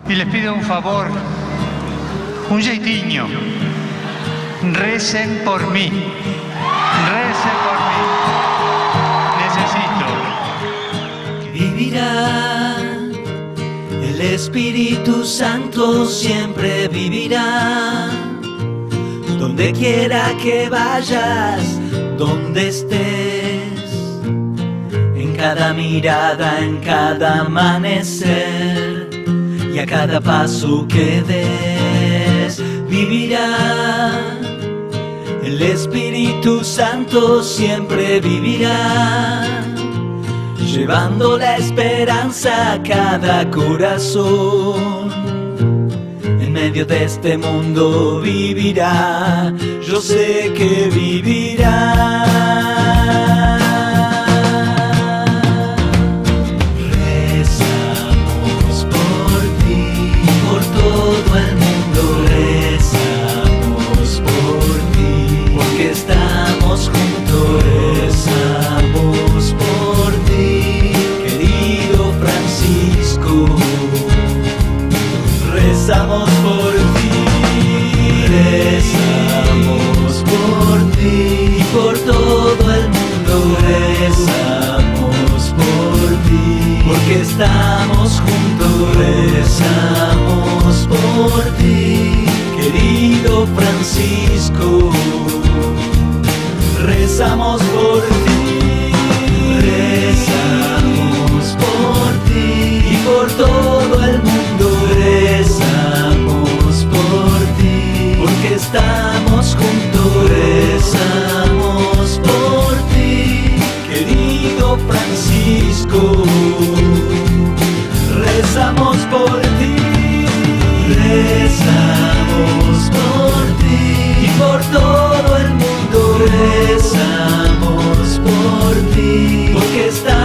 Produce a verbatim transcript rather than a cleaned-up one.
y les pido un favor, un jeitinho. Recen por mí, recen por mí. Necesito. Vivirá, el Espíritu Santo siempre vivirá. Donde quiera que vayas, donde estés, en cada mirada, en cada amanecer y a cada paso que des, vivirá. El Espíritu Santo siempre vivirá, llevando la esperanza a cada corazón. En medio de este mundo vivirá, yo sé que vivirá. Rezamos por ti, por todo el mundo. Rezamos por ti, porque estamos juntos. Rezamos por ti, querido Francisco. Rezamos por ti, rezamos por ti y por todo el mundo. Rezamos por ti, porque estamos juntos. Rezamos por ti, querido Francisco. Rezamos por ti, rezamos por ti y por todo el mundo. Rezamos por ti, porque estamos juntos. Rezamos por ti, querido Francisco. Rezamos por ti, rezamos por ti y por todo el mundo. Rezamos por ti, porque estamos